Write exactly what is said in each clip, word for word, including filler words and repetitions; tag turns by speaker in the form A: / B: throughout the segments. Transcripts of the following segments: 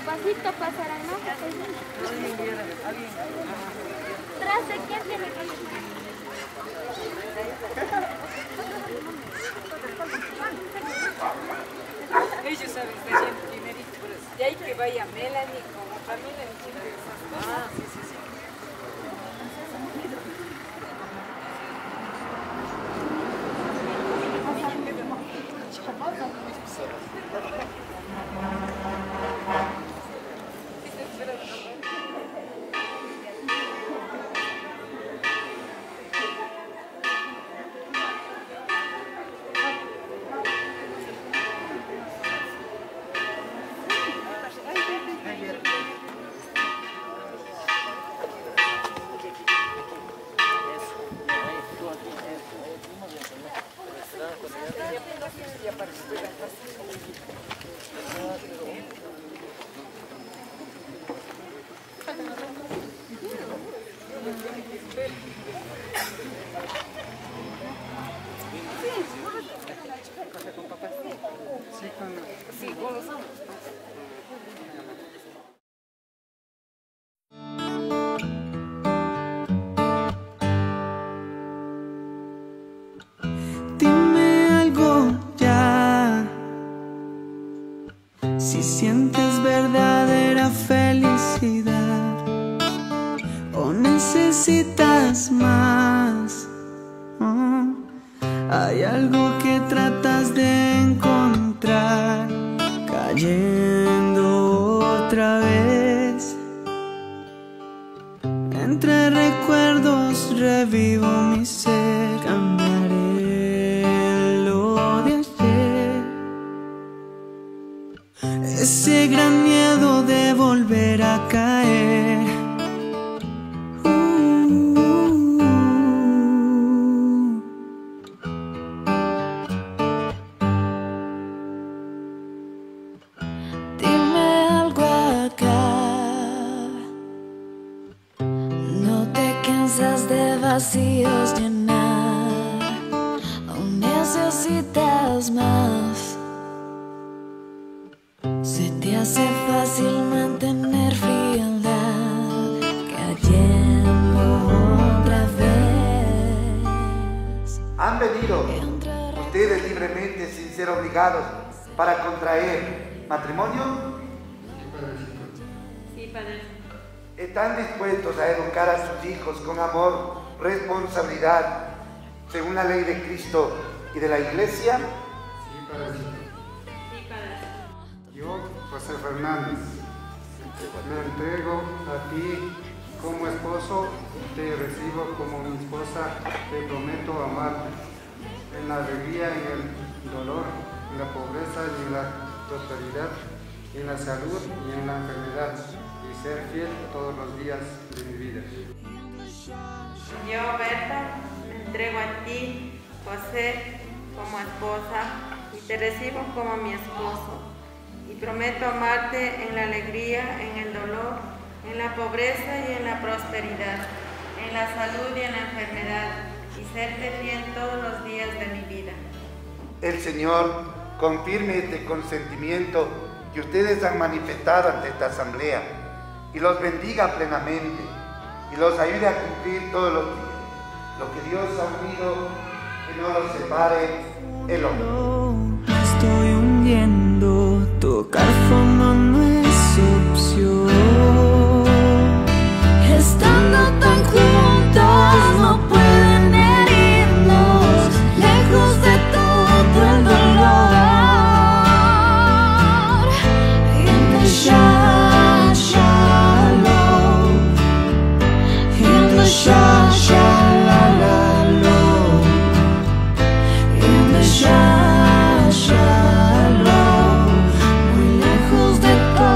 A: Pasito pasarán, ¿no? Tras de quién tiene que
B: ellos saben, recién primerito, pero de ahí que vaya Melanie con la familia. Ah, sí, sí, sí. Sí, con los hombres.
C: Dime algo ya, si sientes verdadera felicidad o necesitas más. Oh, hay algo que tratas de encontrar, cayendo otra vez. Entre recuerdos revivo mi ser, cambiaré lo de ayer. Ese gran miedo de volver a caer.
D: De vacíos llenar, aún necesitas más. Se te hace fácil mantener frialdad, cayendo otra vez.
E: Han venido ustedes libremente sin ser obligados para contraer matrimonio.
B: Sí, padre.
E: ¿Están dispuestos a educar a sus hijos con amor, responsabilidad, según la ley de Cristo y de la Iglesia?
F: Sí, Padre.
B: Sí, padre.
F: Yo, José Fernández, me entrego a ti como esposo, te recibo como mi esposa, te prometo amarte en la alegría, en el dolor, en la pobreza y en la prosperidad, en la salud y en la enfermedad, y ser fiel todos los días de mi vida.
G: Yo, Berta, me entrego a ti, José, como esposa, y te recibo como mi esposo, y prometo amarte en la alegría, en el dolor, en la pobreza y en la prosperidad, en la salud y en la enfermedad, y serte fiel todos los días de mi vida.
E: El Señor confirme este consentimiento que ustedes han manifestado ante esta asamblea y los bendiga plenamente y los ayude a cumplir todos los días lo que Dios ha unido, que no los separe el hombre.
C: Estoy hundiendo, tocar fondo no es opción. Estando tan juntos no pueden herirnos, lejos de todo el dolor. In the sha shalom, in the sha shalom, in the sha shalom, muy lejos de todo.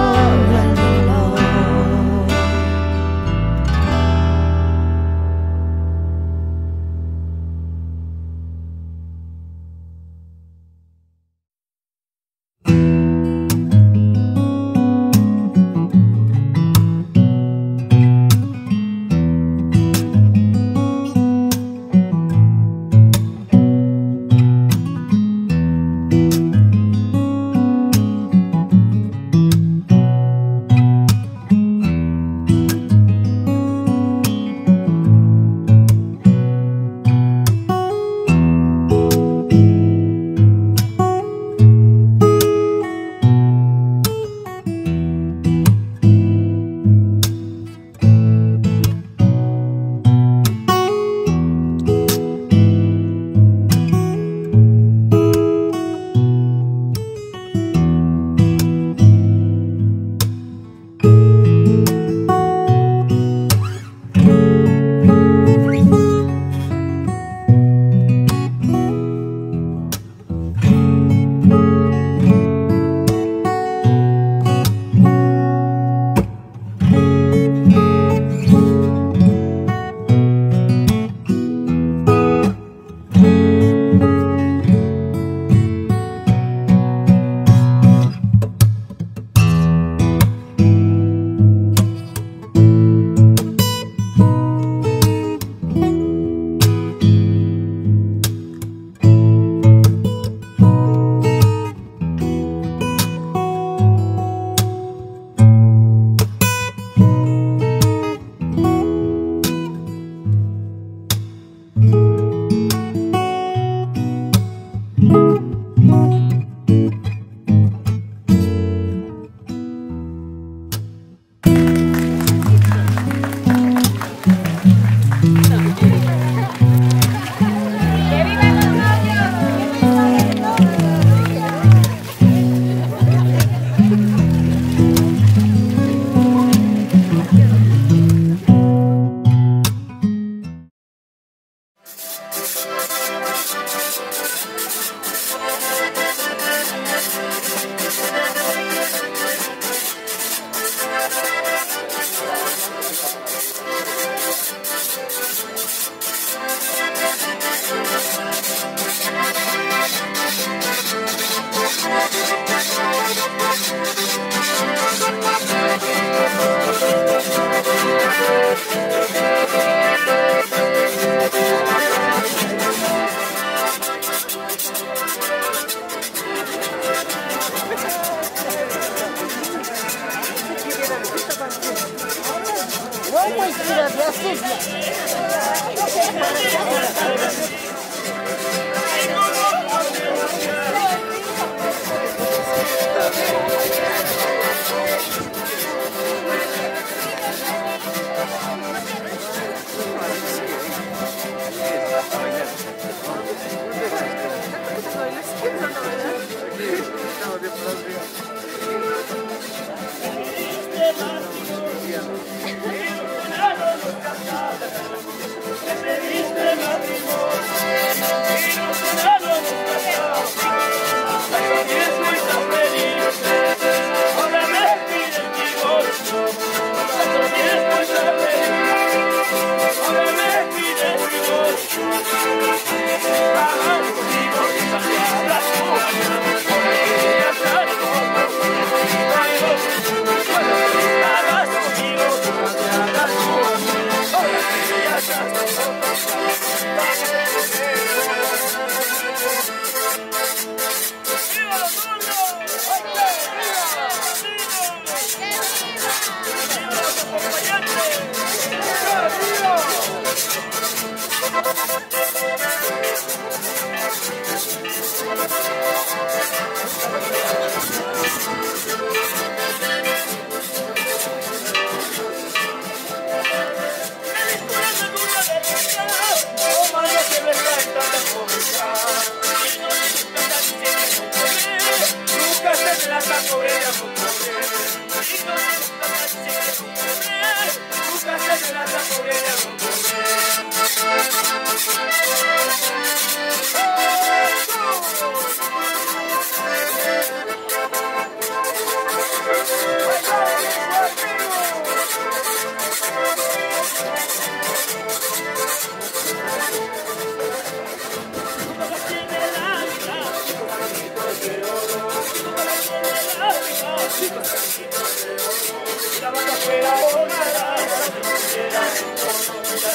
H: La vaca fuera volada, la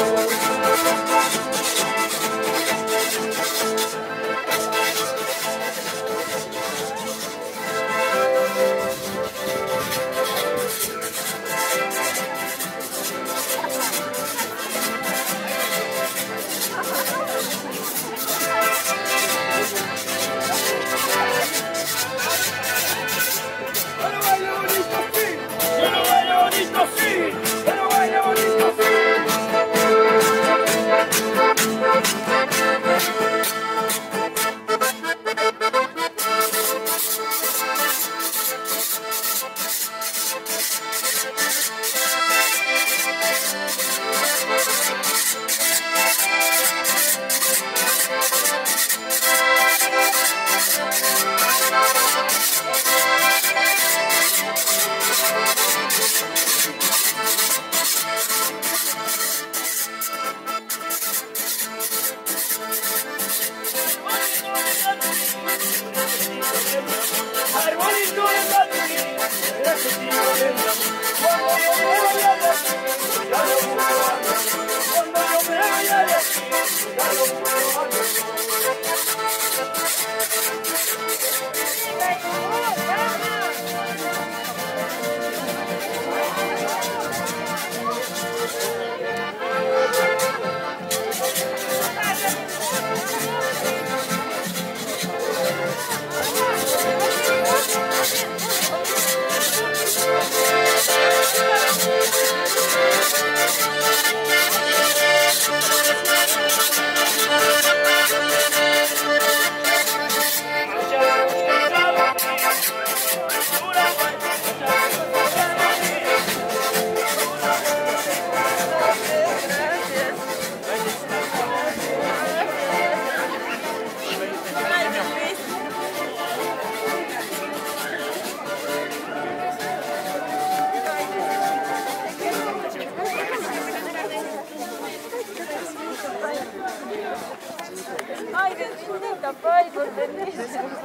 B: Ay, besita, pai, por tener.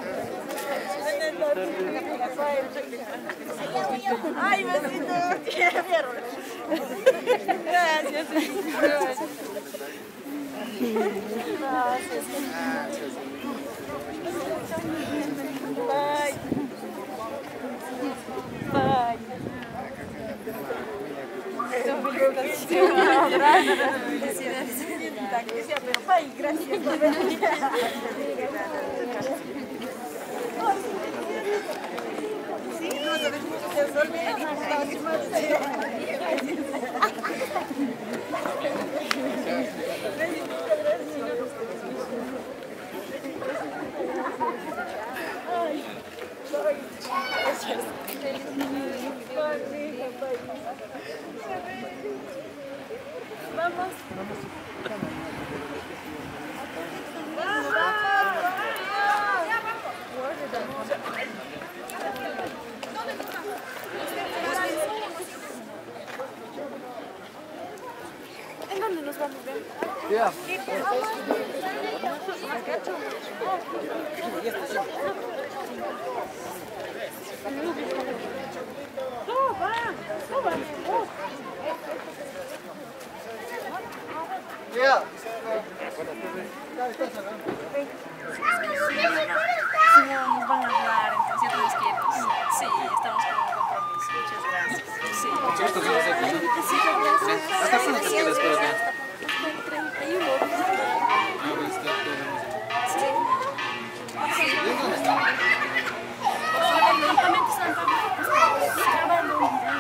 B: Ay, besito. Gracias. Gracias. Bye. Bye. Gracias. Pero bye, gracias por venir. Sí, no sabemos Vamos. ¿En dónde nos vamos a ver?
H: Ya.
B: No, va, no va.
H: Ya.
I: Si no nos van a hablar, entonces ya nos quietos. Sí, estamos con un compromiso. Muchas gracias. Sí.
H: Cierto que no sé qué.
I: Sí, gracias.
H: ¿Hasta cuándo te quedas por acá?
I: Hasta el treinta y uno.
H: Ah, pues está
I: Sí. Sí.
H: ¿Y dónde está?
I: El campamento San Pablo. Grabando un video.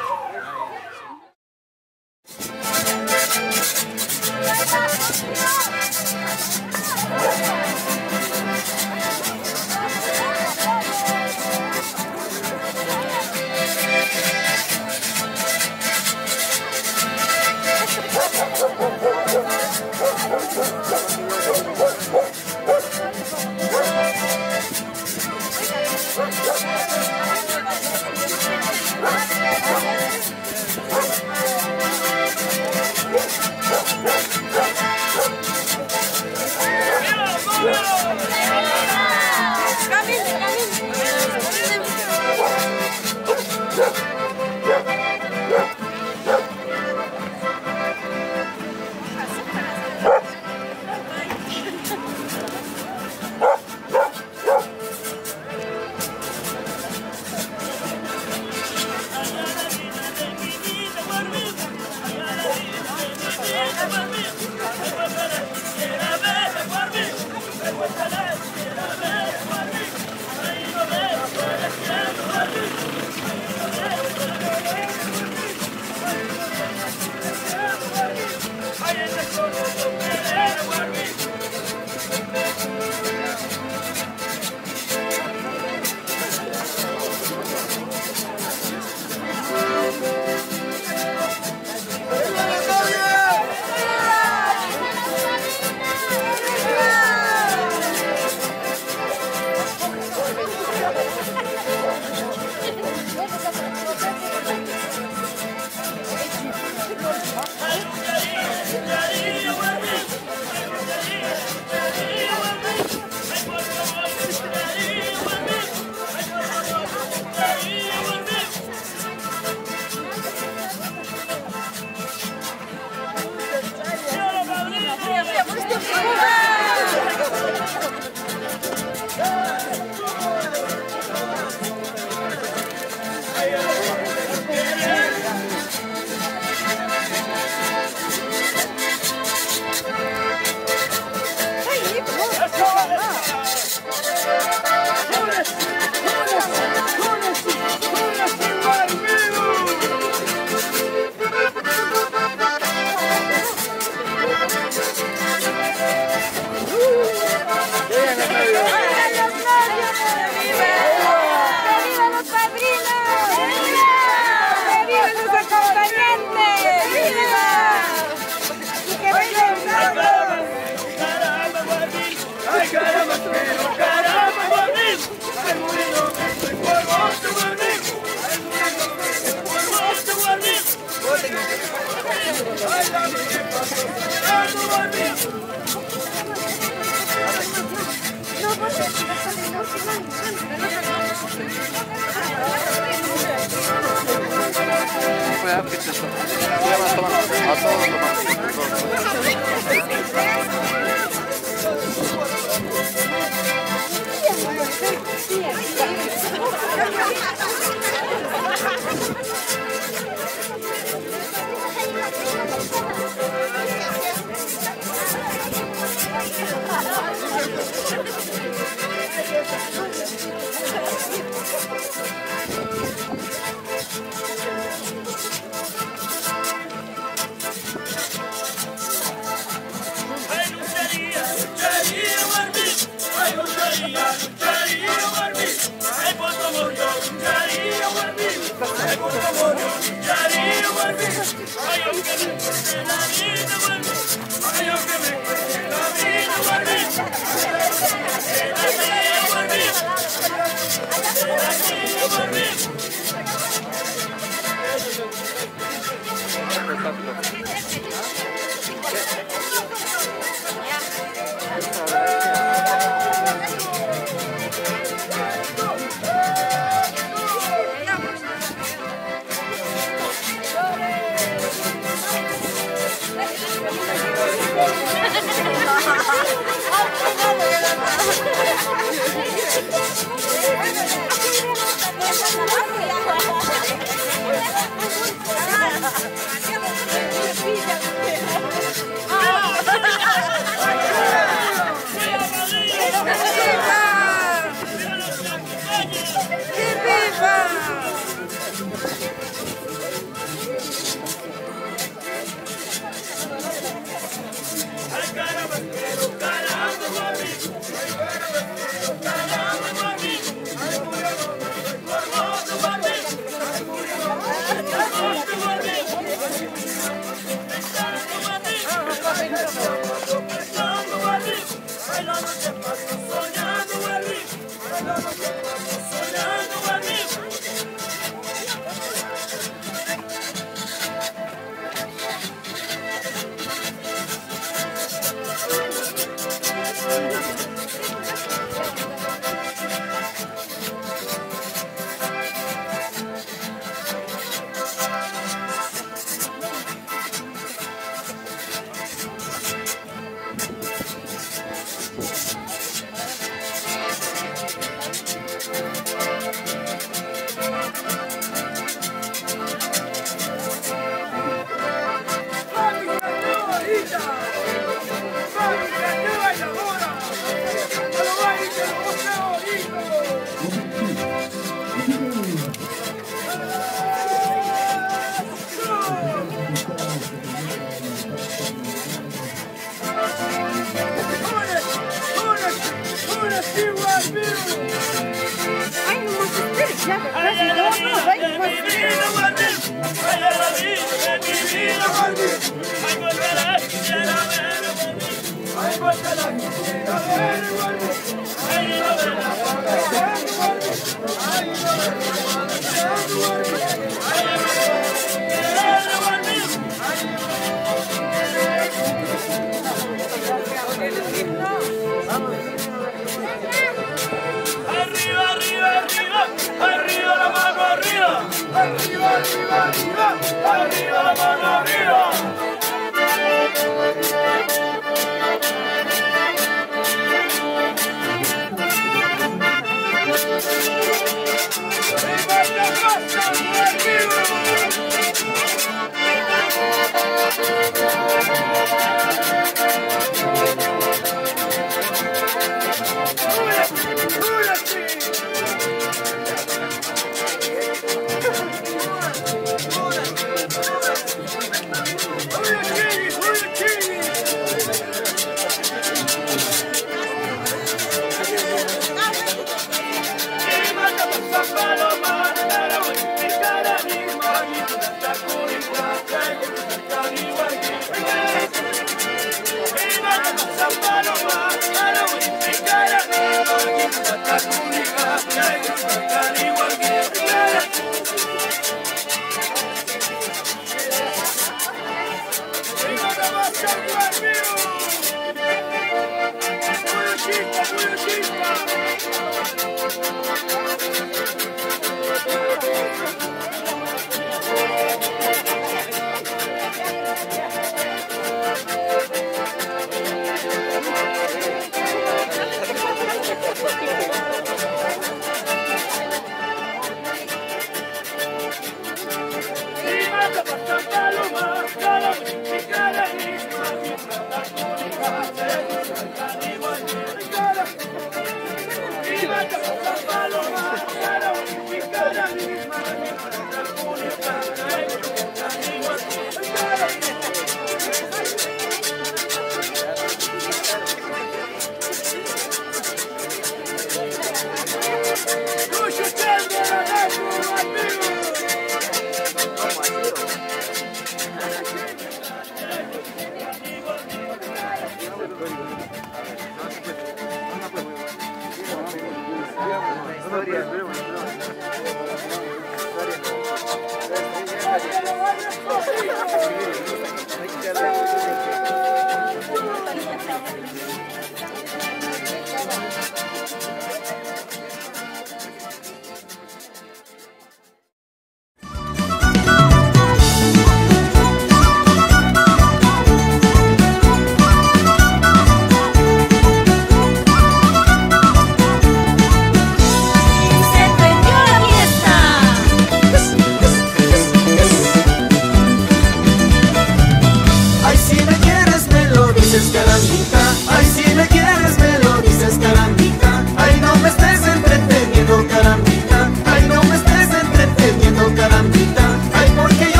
J: Caramba, caramba, mami.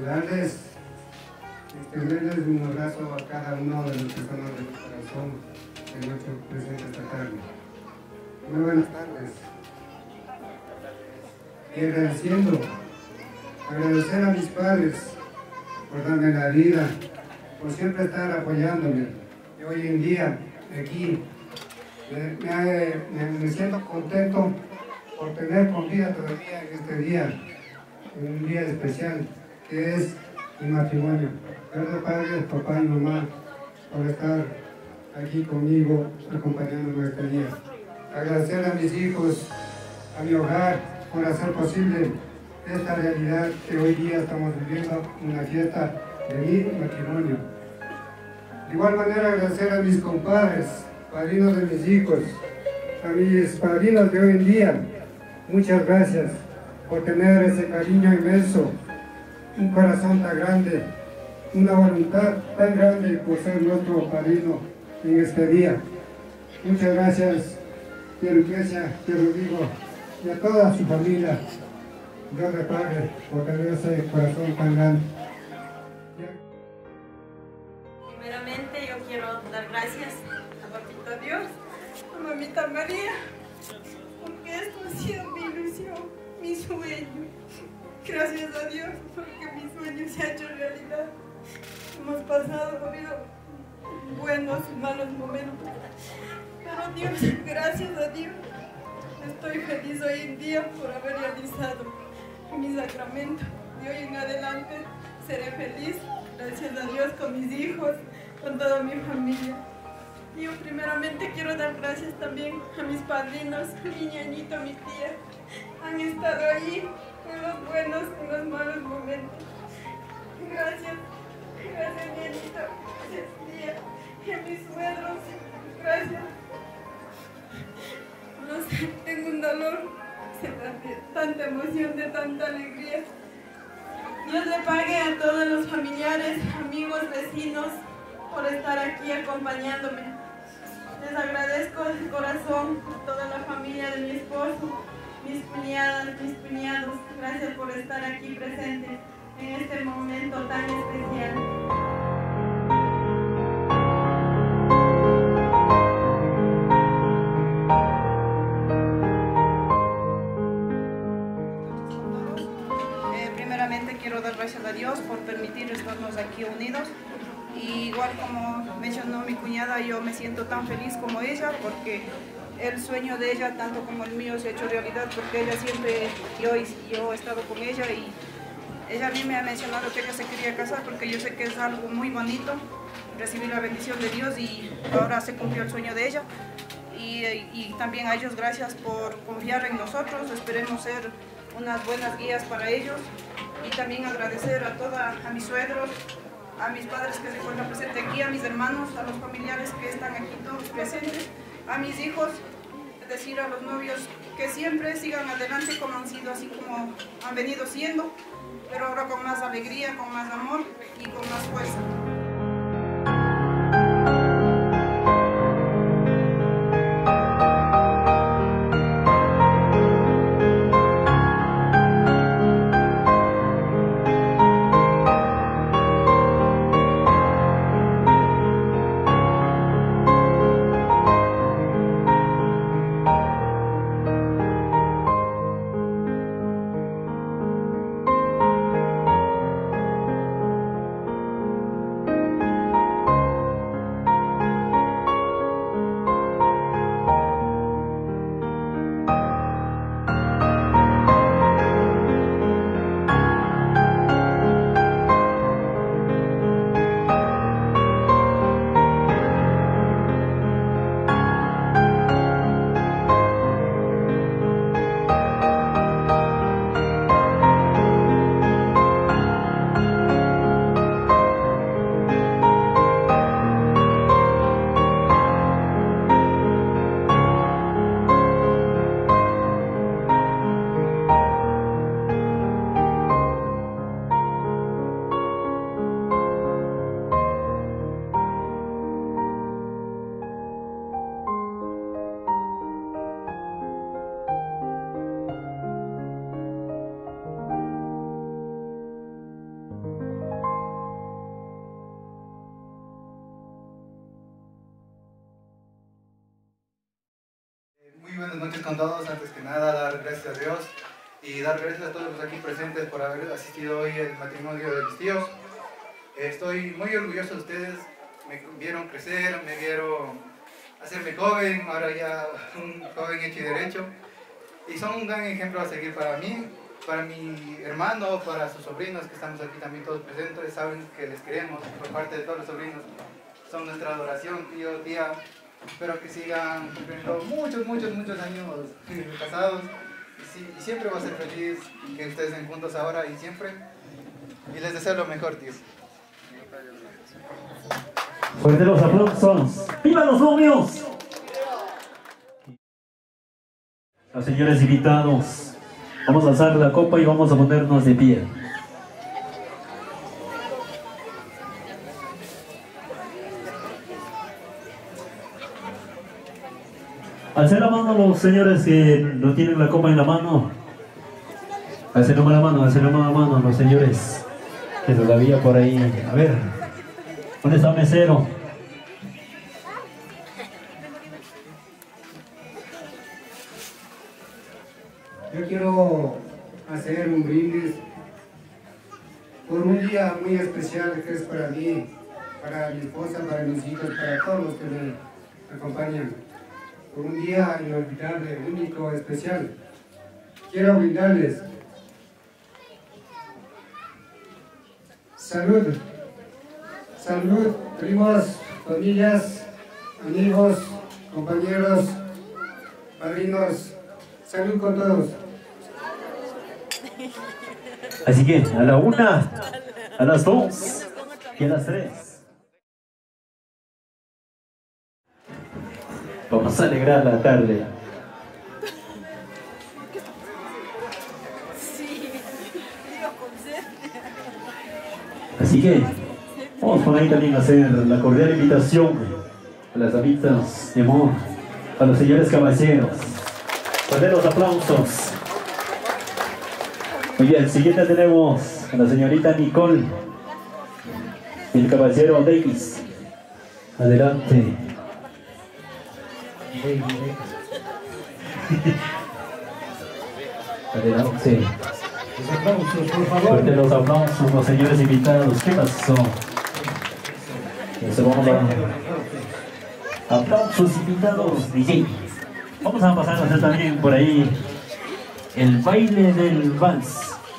F: darles, extenderles un abrazo a cada uno de las personas del corazón que nos presenta esta tarde. Muy buenas tardes. Y agradeciendo, agradecer a mis padres por darme la vida, por siempre estar apoyándome. Y hoy en día, aquí, me, me, me siento contento por tener con vida todavía en este día, en un día especial, que es mi matrimonio. Gracias padres, papá y mamá, por estar aquí conmigo, acompañándome este día. Agradecer a mis hijos, a mi hogar, por hacer posible esta realidad que hoy día estamos viviendo, una fiesta de mi matrimonio. De igual manera agradecer a mis compadres, padrinos de mis hijos, a mis padrinos de hoy en día. Muchas gracias por tener ese cariño inmenso, un corazón tan grande, una voluntad tan grande por ser nuestro padrino en este día. Muchas gracias, tía Lucrecia, tía Rodrigo, y a toda su familia. Dios le pague por tener ese corazón tan grande.
J: Primeramente yo quiero dar gracias a Papito Dios, a Mamita María, porque esto ha sido mi ilusión, mi sueño. Gracias a Dios porque mi sueño se ha hecho realidad. Hemos pasado, ha habido buenos y malos momentos, pero Dios, gracias a Dios, estoy feliz hoy en día por haber realizado mi sacramento. De hoy en adelante seré feliz, gracias a Dios, con mis hijos, con toda mi familia. Yo primeramente quiero dar gracias también a mis padrinos, mi ñañito, mi tía. Han estado ahí en los buenos y en los malos momentos. Gracias, gracias ñañito, gracias tía, y a mis suegros, gracias. No sé, tengo un dolor, de tanta emoción, de tanta alegría. Dios le pague a todos los familiares, amigos, vecinos, por estar aquí acompañándome. Les agradezco de corazón a toda la familia de mi esposo, mis cuñadas, mis cuñados. Gracias por estar aquí presentes en este momento tan especial.
K: Quiero dar gracias a Dios por permitir estarnos aquí unidos, y igual como mencionó mi cuñada, yo me siento tan feliz como ella porque el sueño de ella tanto como el mío se ha hecho realidad, porque ella siempre, yo, yo he estado con ella y ella a mí me ha mencionado que ella se quería casar porque yo sé que es algo muy bonito recibir la bendición de Dios, y ahora se cumplió el sueño de ella. Y, y también a ellos gracias por confiar en nosotros, esperemos ser unas buenas guías para ellos. Y también agradecer a toda, a mis suegros, a mis padres que se encuentran presentes aquí, a mis hermanos, a los familiares que están aquí todos presentes, a mis hijos, es decir, a los novios, que siempre sigan adelante como han sido, así como han venido siendo, pero ahora con más alegría, con más amor y con más fuerza.
F: todos aquí presentes por haber asistido hoy al matrimonio de mis tíos. Estoy muy orgulloso de ustedes, me vieron crecer, me vieron hacerme joven, ahora ya un joven hecho y derecho. Y son un gran ejemplo a seguir para mí, para mi hermano, para sus sobrinos que estamos aquí también todos presentes, saben que les queremos por parte de todos los sobrinos. Son nuestra adoración, tío, tía. Espero que sigan cumpliendo muchos, muchos, muchos años casados. Y, sí, y siempre voy a ser feliz que ustedes estén juntos ahora y siempre. Y les deseo lo mejor, tíos.
L: Fuerte los aplausos. ¡Viva los novios! Los señores invitados, vamos a alzar la copa y vamos a ponernos de pie. Alcen la mano los señores que no tienen la copa en la mano. Alcen la mano, alcen la mano los señores que todavía por ahí. A ver, ¿dónde está el mesero?
M: Yo quiero hacer un brindis por un día muy especial que es para mí, para mi esposa, para mis hijos, para todos los que me acompañan. Por un día inolvidable, único, especial. Quiero brindarles salud, salud, primos, familias, amigos, compañeros, padrinos, salud con todos.
L: Así que a la una, a las dos y a las tres. Vamos a alegrar la tarde. Así que vamos por ahí también a hacer la cordial invitación a las amitas de amor, a los señores caballeros. Poner los aplausos. Muy bien, siguiente tenemos a la señorita Nicole y el caballero Davis. Adelante. Adelante.
M: Los aplausos, por favor.
L: Fuerte los aplausos, los señores invitados. ¿Qué pasó? Eso vamos a... Aplausos invitados, D J. Vamos a pasar a hacer también por ahí el baile del vals.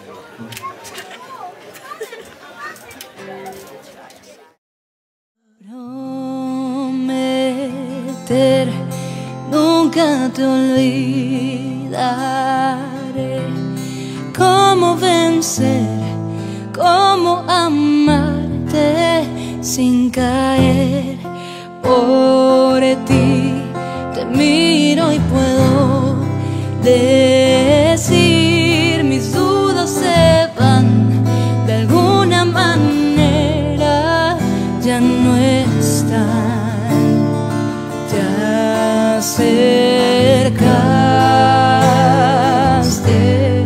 D: Prometer, nunca te olvidaré. Cómo vencer, cómo amarte sin caer. Por ti te miro y puedo decir, mis dudas se van de alguna manera, ya no están, te acercaste.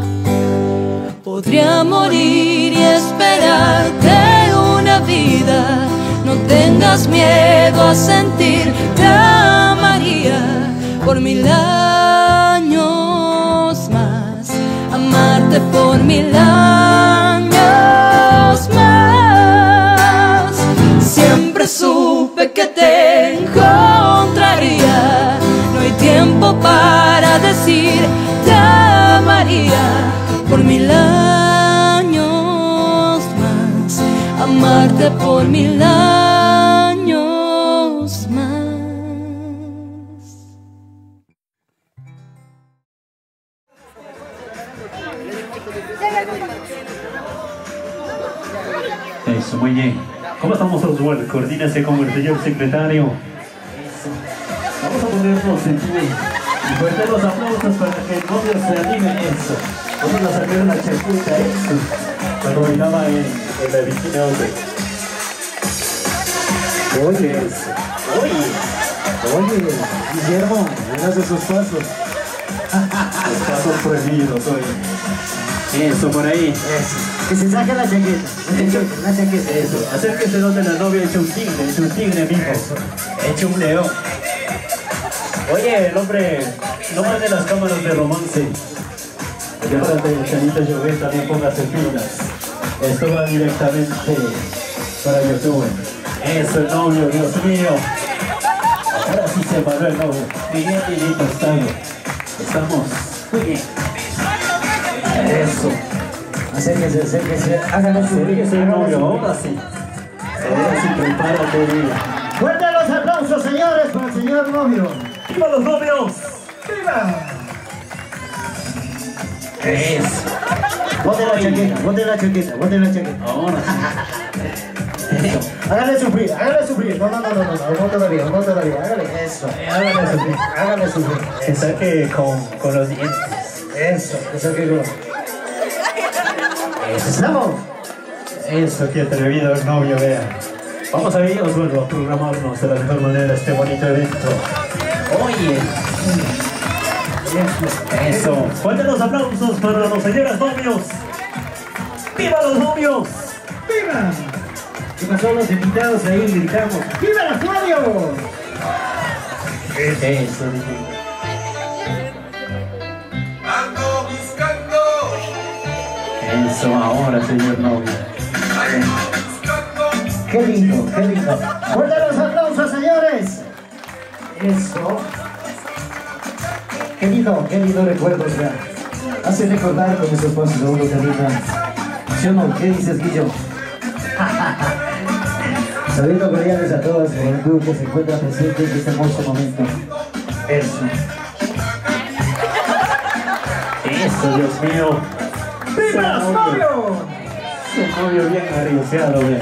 D: Podría morir y esperarte una vida, no tengas miedo a sentir, te amaría por mil años más, amarte por mil años más. Siempre supe que te encontraría, no hay tiempo para decir te amaría por mil años más, amarte por mil años más.
L: Eso, muy bien. ¿Cómo estamos, Oswald? Coordínese con el señor secretario. Eso. Vamos a ponernos en pie. Y fuerte los aplausos para que el novio se anime. Eso. Vamos a sacar una chaputa. Eso. Cuando bailaba en, en la Bikini Outlet. Oye, eso. Oye. Oye, Guillermo, ven a hacer sus pasos. Los pasos prohibidos, oye. Eso, por ahí. Eso.
N: Que se saque la chaqueta. La chaqueta.
L: Eso. Hacer que se note la novia hecho un tigre, hecho un tigre, mijo. Hecho un león. Oye, el hombre, no mande las cámaras de romance. Y ahora de Chanita Llover también póngase pilas. Esto va directamente para YouTube. Eso, el novio, Dios mío. Ahora sí se paró el novio. Bien, bien, estamos. Estamos. Muy bien. Eso.
N: Acérquese, acérquese. Háganlo subir.
L: Acérquese, novio. Ahora sí. Ahora sí, prepárate, vida.
N: Fuerte los aplausos, señores, para el señor novio.
L: ¡Viva los novios!
N: ¡Viva! Eso. Bote la chaqueta, bote la chaqueta, bote la chaqueta.
L: Ahora
N: Eso. Hágale sufrir, hágale sufrir. No, no, no, no, no, no, no todavía, no todavía. Hágale eso. Hágale sufrir, hágale sufrir.
L: Que saque con, con los dientes.
N: Eso, que saque con... Eso, estamos.
L: Eso, qué atrevido el novio, vea. Vamos a ir, Osvaldo, a programarnos de la mejor manera este bonito evento. Oye. Eso. Fuertes los aplausos para los señores novios. ¡Viva los novios!
N: ¡Viva! ¿Qué pasó los invitados ahí? Gritamos. ¡Viva los novios!
L: Eso,
O: Ando buscando.
L: Eso, ahora, señor novio.
N: ¡Qué lindo, qué lindo! ¡Fuerte los aplausos, señores! Eso. Qué lindo, qué lindo recuerdo, o sea, hace recordar con esos pasos a uno que ahorita. ¿Sí o no? ¿Qué dices, Guillo? Saludos cordiales a todos la juventud que se encuentra presente en este hermoso momento. Eso.
L: Eso, Dios mío.
N: ¡Viva los novios!
L: Su novio bien arriesgado, vea.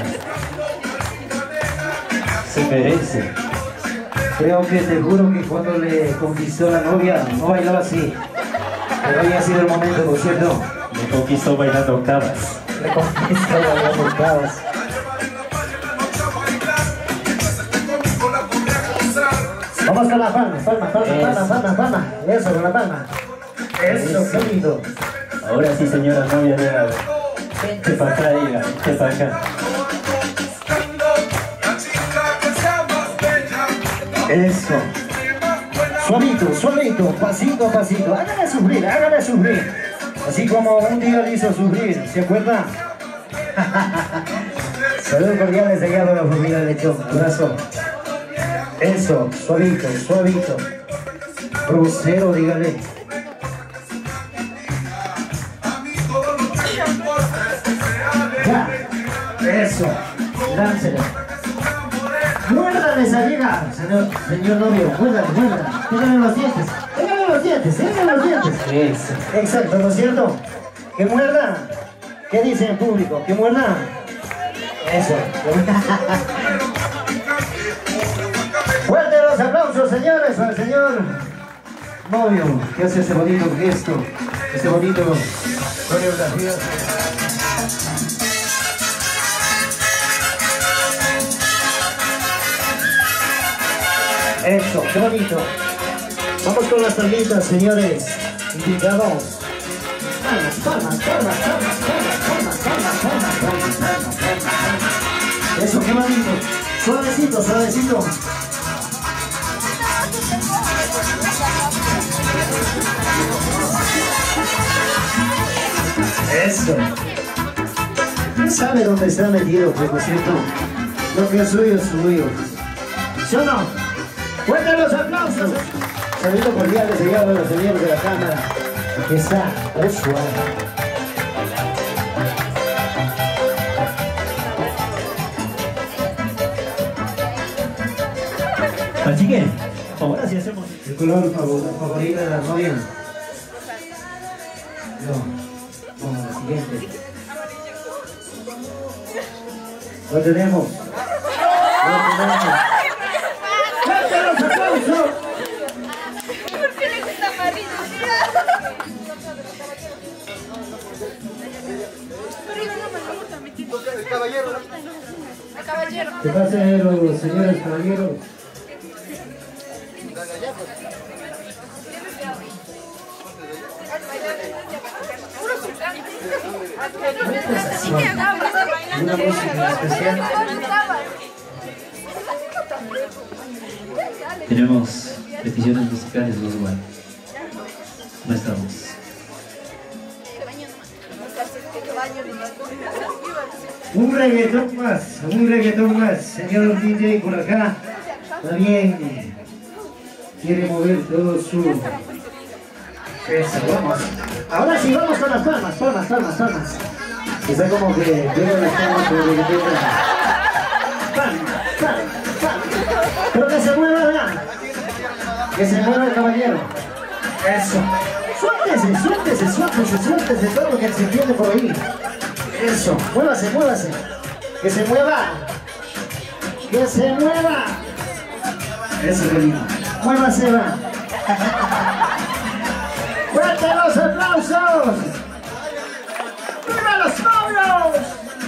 L: Se merece.
N: Creo que te juro que cuando le conquistó la novia, no bailaba así. Pero había sido el momento, ¿no es cierto?
L: Le conquistó bailando octavas.
N: Le conquistó bailando octavas. Vamos con la palma, palma, palma, palma, palma, palma. Eso, con la palma. Eso, qué lindo.
L: Ahora sí, señora novia, vea. Vente para acá, diga. Vente para acá.
N: Eso. Suavito, suavito, pasito a pasito. Hágale sufrir, hágale sufrir. Así como un día le hizo sufrir, ¿se acuerda? Saludos cordiales allá de la familia Lechón, corazón. Eso, suavito, suavito. Grosero, dígale. Ya. Eso. Láncelo. Muérdale esa vieja, señor, señor novio, muérdale, muérdale. Téngale los dientes, téngale los dientes, téngale los dientes. Eso. Exacto, ¿no es cierto? Que muerda. ¿Qué dice el público? ¿Que muerda? Eso. Fuerte los aplausos, señores, para el señor novio, que hace ese bonito gesto, ese bonito coreografía. Eso, qué bonito. Vamos con las palmitas, señores. Invitados. Palmas, palmas, palmas, palmas, palmas, palmas, palmas, palmas, palmas, palmas, palmas. Eso, qué bonito. Suavecito, suavecito. Eso. ¿Quién sabe dónde está metido, pues, ¿no es cierto? Lo que es suyo es suyo. ¿Sí o no? ¡Fuerte los aplausos! Saludos cordiales allá de los señores de la cámara. Aquí está, Osvaldo.
L: Así que, ahora sí hacemos
N: el color favorito de la novia. No, como la siguiente. Lo tenemos. Lo tenemos. ¡Fuerte los aplausos!
A: ¿Por qué le gusta amarillo?
O: El caballero.
A: El caballero.
N: ¿Qué pasa, los señores caballeros? Una música especial.
L: Tenemos peticiones musicales, los igual. No estamos.
N: Un reggaetón más, un reggaetón más. Señor D J por acá también quiere mover todo su... Eso, vamos. Ahora sí, vamos con las palmas, palmas, palmas, palmas. Está como que tengo las palmas por reggaetón. Palmas, palmas, palmas. Pero que se mueva, vean. Que se mueva el caballero. Eso. Suéltese, suéltese, suéltese, suéltese todo lo que se entiende por ahí. Eso, muévase, muévase. Que se mueva. Que se mueva. Eso, que lindo. Muévase, va. ¡Fuerte los aplausos! ¡Viva los novios!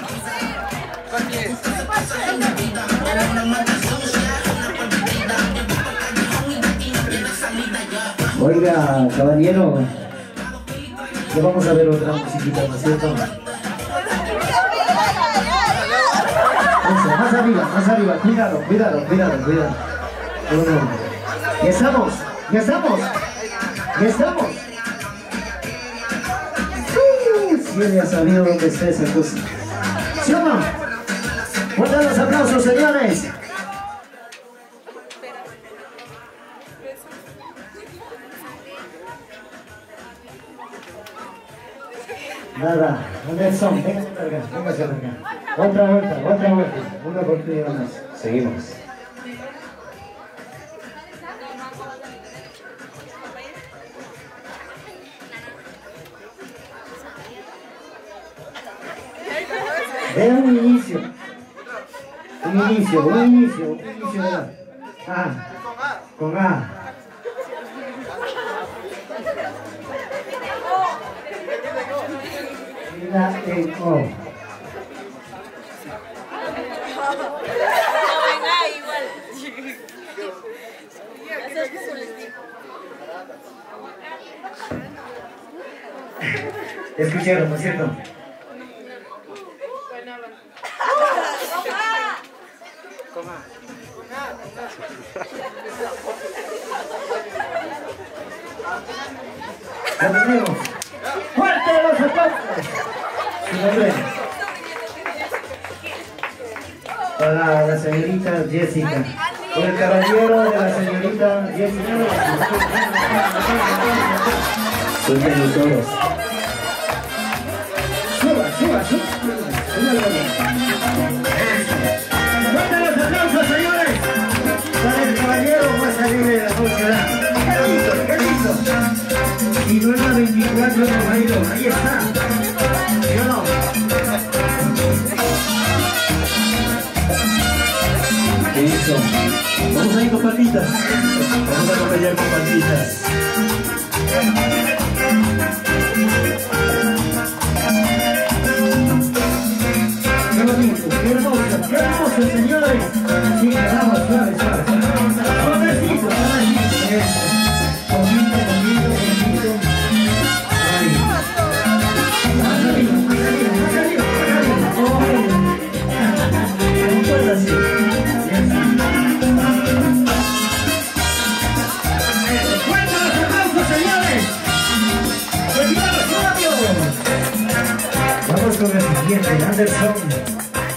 N: Oiga, caballero, ya vamos a ver otra musiquita, ¿no es cierto? Eso, más arriba, más arriba, cuidado, cuidado, cuidado, cuidado. Uno. Ya estamos, ya estamos, ya estamos. Uh, si él ya sabido dónde está esa cosa. ¿Sí o no? Fuertes los aplausos, señores. Nada, Nelson, venga para acá, venga para acá. Otra vuelta, otra vuelta, una oportunidad más. Seguimos. De un inicio. Un inicio, un inicio, un inicio de la... A. Con A. La E O. Escucharon, ¿no es cierto? Lo tenemos. ¡Fuerte los aplausos! Su nombre. Para la señorita Jessica. Por el caballero de la señorita Jessica. Suelten los toros. Suba, suba, suba. ¡Fuerte los aplausos, señores! Para el caballero más alegre de la sociedad. ¡Qué lindo, qué lindo! Y no es la veinticuatro de mayo, ahí está. ¿Sí o no? ¿Qué hizo? Vamos a ir con palmitas. Vamos a acompañar con palmitas. Qué bonito, qué hermoso, qué hermoso, señores. Sí, vamos, suave, suave. Suavecito, suavecito. Poquito, poquito, poquito. Ahí. Más arriba, más arriba, más arriba, más arriba. ¿Cómo puedes así? ¡Fuerte los aplausos, señores! ¡Seguimos, suavios! Vamos con el siguiente, Anderson.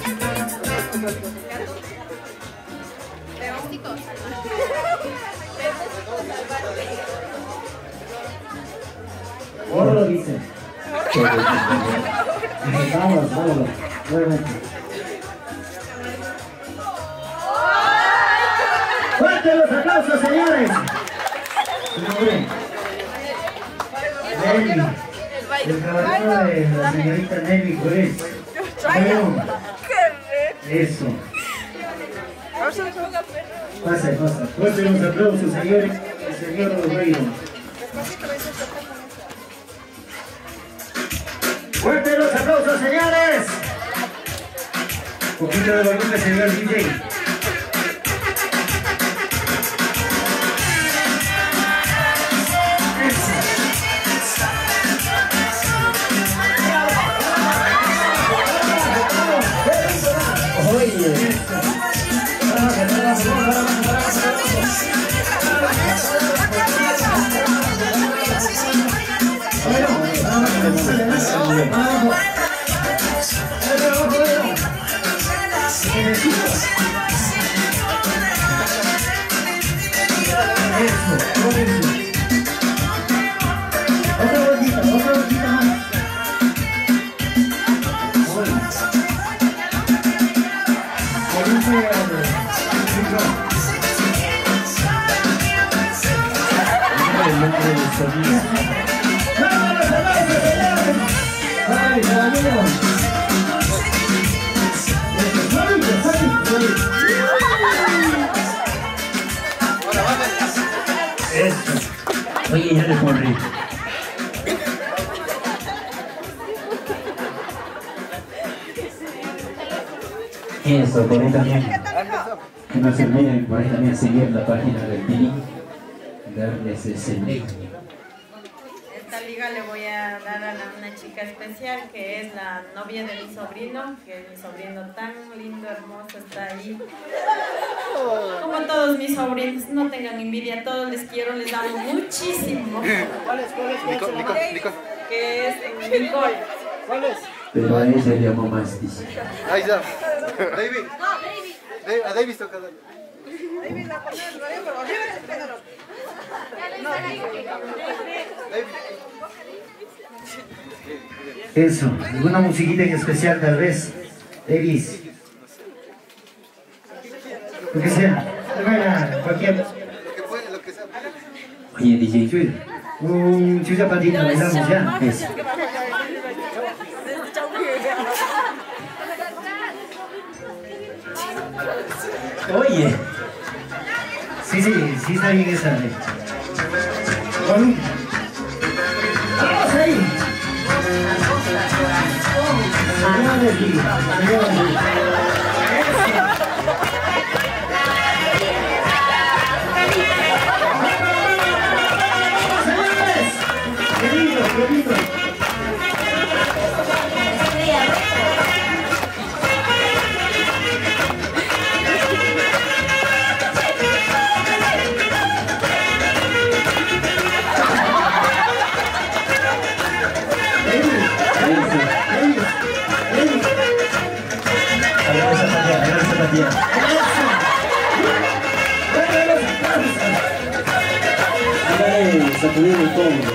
N: Ahora lo dice. Vamos, vamos, nuevamente. ¡Fuerte los aplausos, señores! Su nombre. Nelly. El caballero de la señorita Nelly Juárez. Eso. Pasa, pasa. Fuerte los aplausos, señores. El señor Rodrigo. ¡Fuerte los aplausos, señores! Un poquito de volumen, señor D J. Oye. Bueno, vamos, vamos, vamos. bendecidos. Eso, buenísimo. Otra bolsita, otra bolsita más. Bueno. Me gusta el nombre del sonido. ¡Vámonos, aplausos, señores! ¡Ay, caballeros! ¡Suavito, suavito, suavito! Eso. Oye, ya le pondré. Eso, por ahí también. Que no se olviden por ahí también seguir la página del Pili. Darles ese like.
G: Esta liga le voy a dar a la- una chica especial que es la novia de mi sobrino, que es mi sobrino tan lindo, hermoso, está ahí. Como todos mis sobrinos, no tengan envidia, a todos les quiero, les amo muchísimo.
O: ¿Cuál es? ¿Cuál es? Nico, Nico, Nico.
G: Que es Nicole.
O: ¿Cuál es?
N: Pero a ella le llamó más, dice.
O: Ahí está. David. David. A David toca darle.
K: David, la poner, pero arriba es Pedro.
N: Eso, alguna musiquita en especial tal vez. Davis. Lo que sea. Bueno, cualquier.
O: Lo que puede, lo que sea.
N: Oye, D J Chuy. Un chucha patita, bailamos ya. Eso. Oye. Sí, sí, sí está bien esa. Volumen. ¡Vamos ahí! Señores, señores. Señores, qué lindo, qué lindo. Sacudir el cómodo.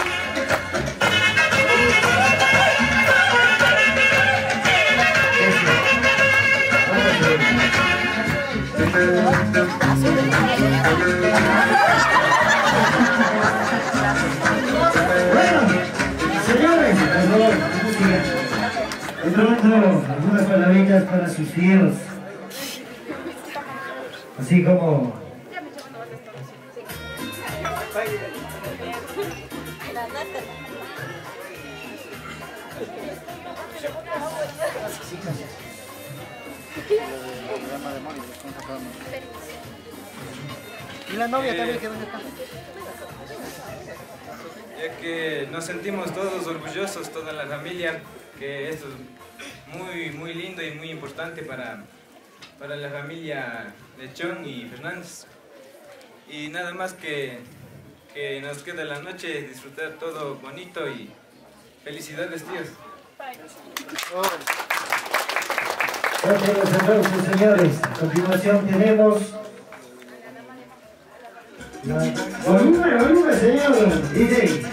N: Bueno, señores, por favor, música. De pronto, algunas palabritas para sus hijos. Así como...
O: Y la novia también quedó acá.
P: Ya que nos sentimos todos orgullosos, toda la familia, que esto es muy, muy lindo y muy importante para, para la familia Lechón y Fernández. Y nada más que, que nos queda la noche, disfrutar todo bonito y felicidades, tíos.
N: Gracias, los aplausos, señores. A continuación tenemos... Volumen, volumen, señor. Dice...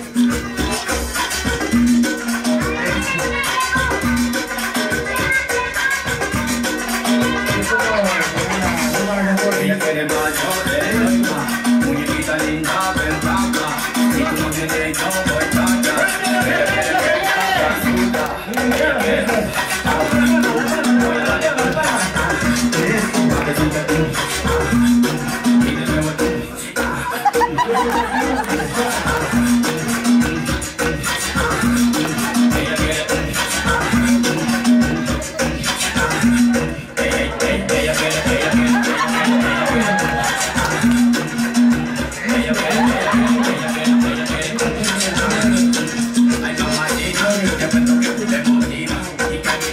O: Ella quiere más, yo te doy más. Muñequita linda, ven para acá. Si tú no tienes, yo voy para allá. Ella quiere que me haga suda. Ella quiere... Ay, mamá, y yo, que me toque, te motiva. Y que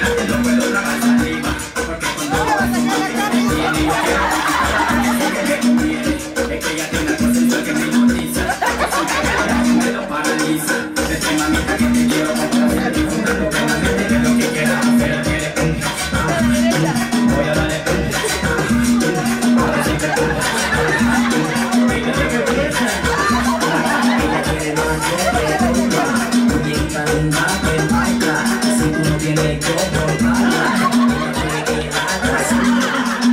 O: quiere comportar. Ella quiere que la atrasar.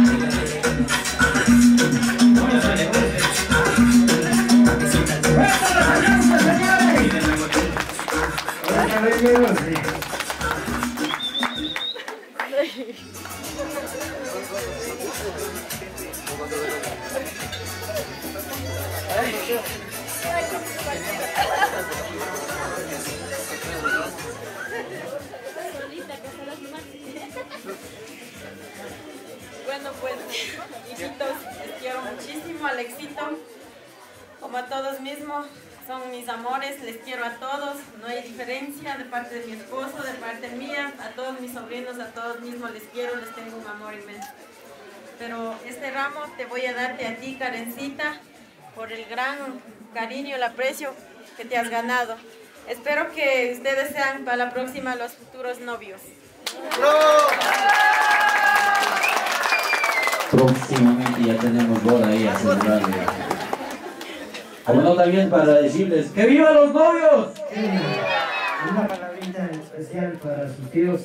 J: Bueno, pues, hijitos, les quiero muchísimo, Alexito, como a todos mismos, son mis amores, les quiero a todos, no hay diferencia de parte de mi esposo, de parte mía, a todos mis sobrinos, a todos mismos les quiero, les tengo un amor inmenso. Pero este ramo te voy a darte a ti, Karencita, por el gran cariño y el aprecio que te has ganado. Espero que ustedes sean para la próxima los futuros novios.
L: Próximamente ya tenemos boda ahí a celebrarle. Como no, también para decirles ¡que vivan los novios!
N: Sí. Una palabrita especial para sus tíos.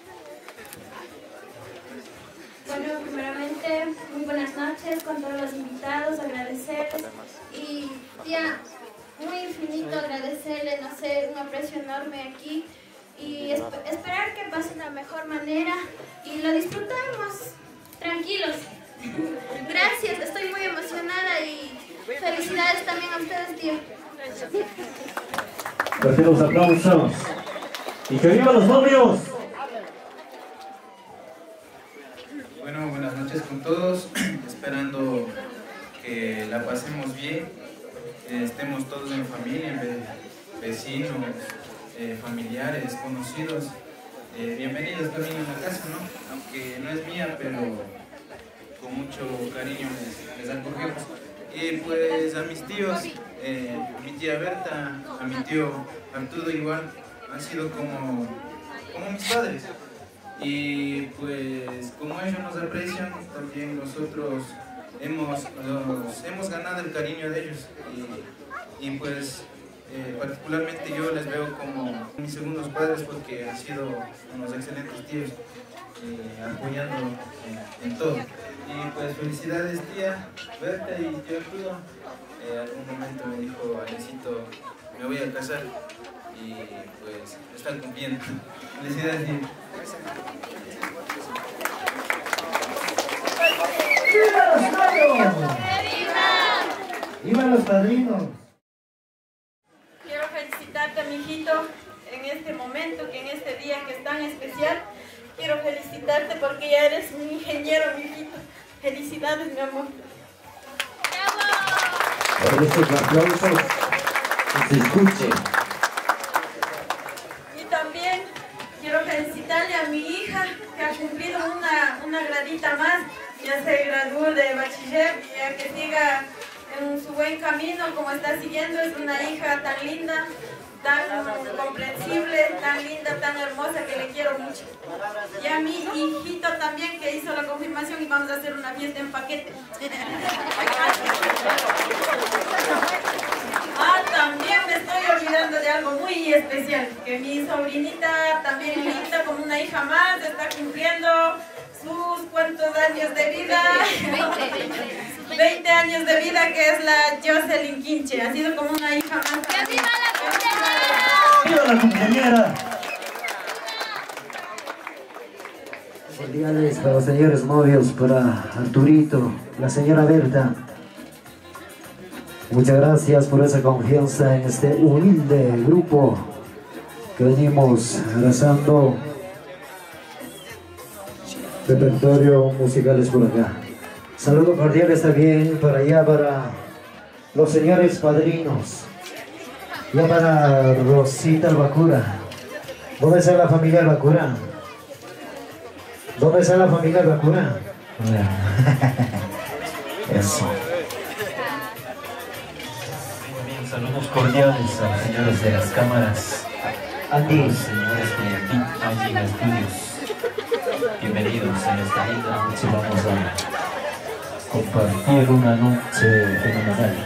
A: Bueno, primeramente, muy buenas noches con todos los invitados, agradecerles y tía, muy infinito agradecerles, no sé, un aprecio enorme aquí y esp esperar que pase de la mejor manera y lo disfrutamos, tranquilos. Gracias, estoy muy emocionada y felicidades también a ustedes, tía.
L: Fuerte los aplausos. ¡Y que vivan los novios!
P: Bueno, buenas noches con todos, esperando que la pasemos bien, eh, estemos todos en familia, ve vecinos, eh, familiares, conocidos, eh, bienvenidos también a la casa, ¿no? Aunque no es mía, pero con mucho cariño les, les acogemos. Y pues a mis tíos, eh, a mi tía Berta, a mi tío Arturo igual, han sido como, como mis padres. Y pues como ellos nos aprecian, también nosotros hemos, nos, hemos ganado el cariño de ellos. Y, y pues eh, particularmente yo les veo como mis segundos padres porque han sido unos excelentes tíos, eh, apoyando en, en todo. Y pues felicidades tía Berta y tío Arturo. Eh, algún momento me dijo Alecito, me voy a casar. Y pues están cumpliendo. Felicidades tía.
N: ¡Viva los novios! ¡Viva los padrinos!
J: Quiero felicitarte, mi hijito, en este momento, que en este día que es tan especial. Quiero felicitarte porque ya eres un ingeniero, mi hijito. Felicidades, mi amor.
L: Por estos aplausos que se escuche.
J: Y también quiero felicitarle a mi hija que ha cumplido una, una gradita más. Ya se graduó de bachiller y ya que siga en su buen camino como está siguiendo. Es una hija tan linda, tan comprensible, tan linda, tan hermosa que le quiero mucho. Y a mi hijito también que hizo la confirmación y vamos a hacer una fiesta en paquete. Ah, también me estoy olvidando de algo muy especial, que mi sobrinita también linda como una hija más está cumpliendo sus cuantos años de vida, veinte años de vida, que es la Jocelyn Quinche, ha sido como una hija más. ¡Que viva la
L: ¡Viva la cumpleañera!
N: Cordiales para los señores novios, para Arturito, la señora Berta. Muchas gracias por esa confianza en este humilde grupo que venimos abrazando repertorio musicales por acá. Saludos cordiales también para allá, para los señores padrinos. Ya para Rosita Albacura. ¿Dónde está la familia Albacura? ¿Dónde está la familia Albacura? Eso.
L: Bien, saludos cordiales a los señores de las cámaras, a los señores de Big Magic Studios. Bienvenidos en esta linda noche. Vamos a compartir una noche fenomenal.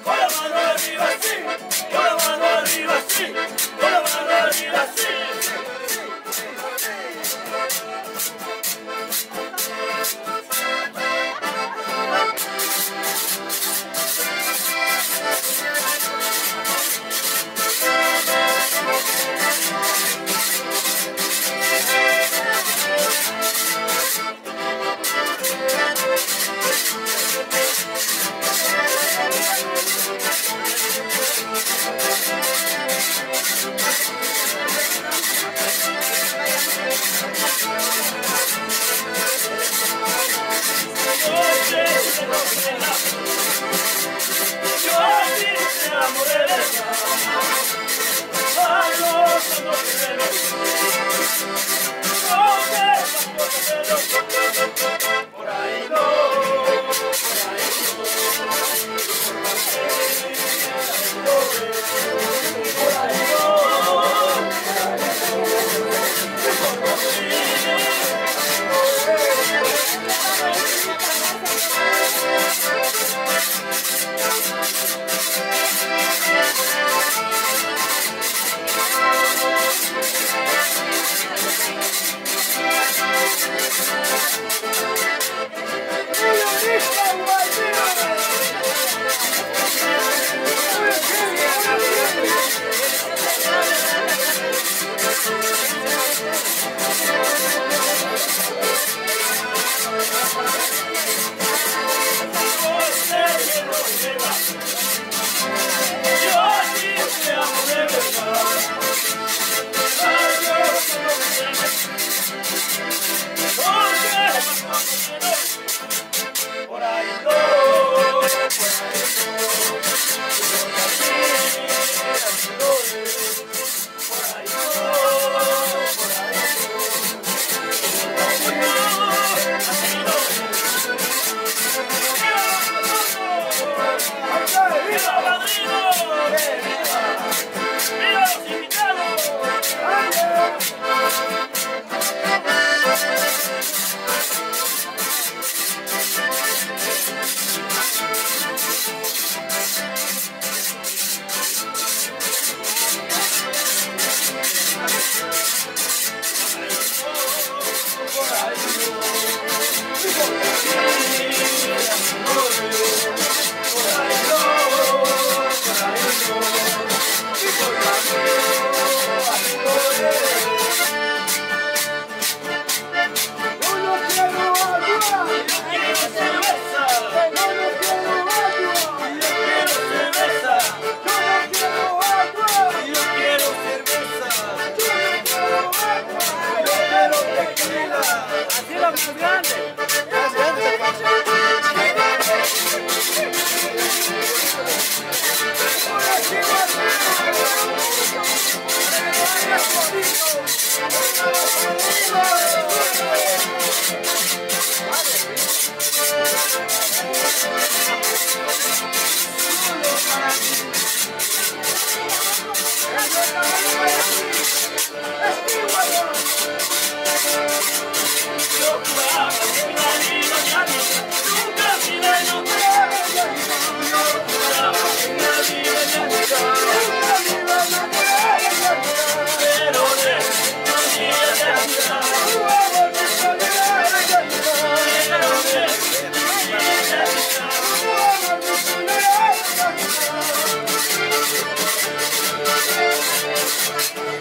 O: con la mano arriba, sí, con la mano arriba, sí, con la mano arriba, sí. Thank you.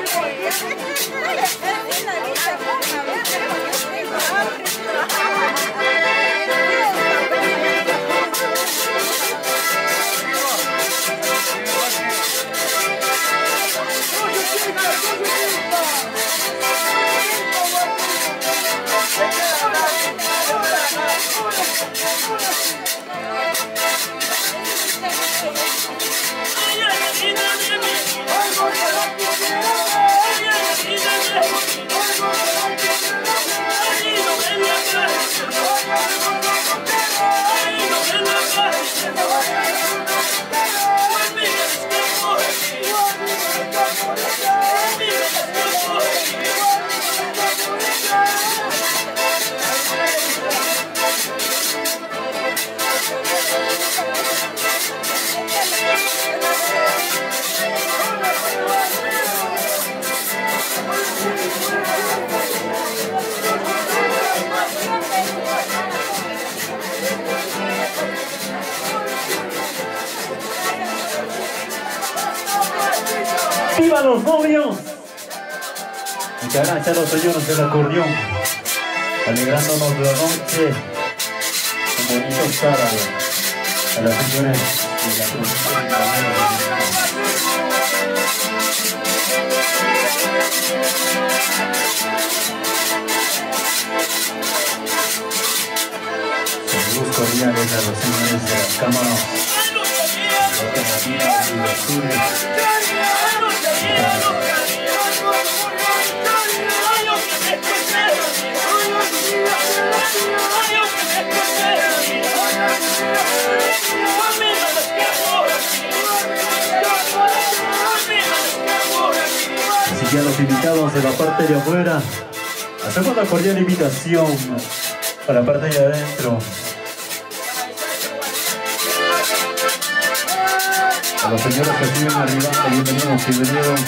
L: ¡Viva los novios! Muchas gracias a los señores del acordeón, alegrándonos la noche, un bonito sábado, a las señores de la producción de saludos cordiales a los señores de las cámaras, de la y los sures. Así que a los invitados de la parte de afuera, hacemos una cordial invitación a la parte de adentro. A los señores que siguen arriba, bienvenidos, bienvenidos.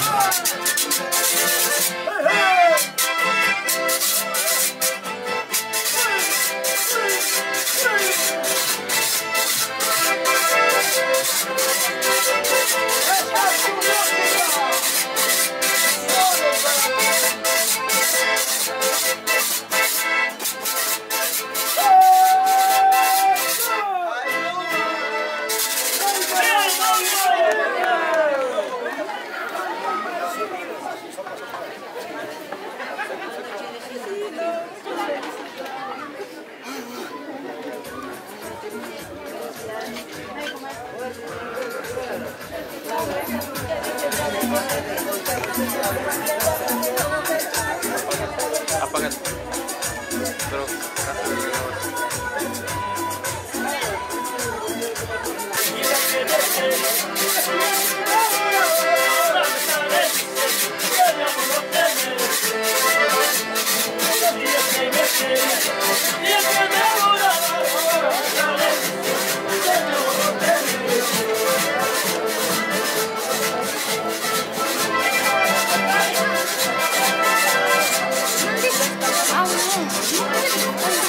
H: Apágate. Pero,
O: Ah,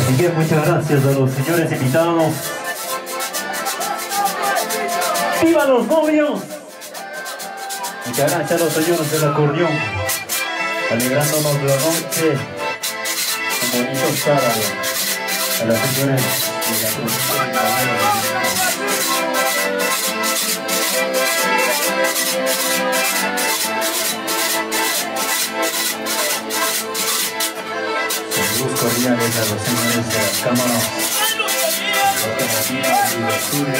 L: Así que muchas gracias a los señores invitados. ¡Viva los novios! Muchas gracias a los señores del acordeón, alegrándonos de la noche, un bonito sábado. A las señores de la producción. Saludos cordiales a los señores de las cámaras, automoviles y estudios.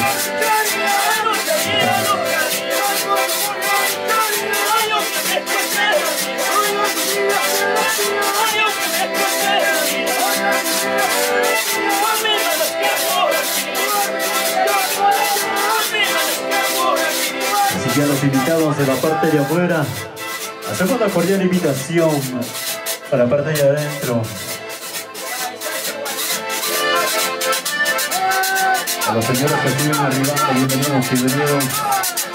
L: Así que a los invitados de la parte de afuera, hacemos una cordial invitación para la parte de adentro. A los señores que siguen arriba, bienvenidos, bienvenidos.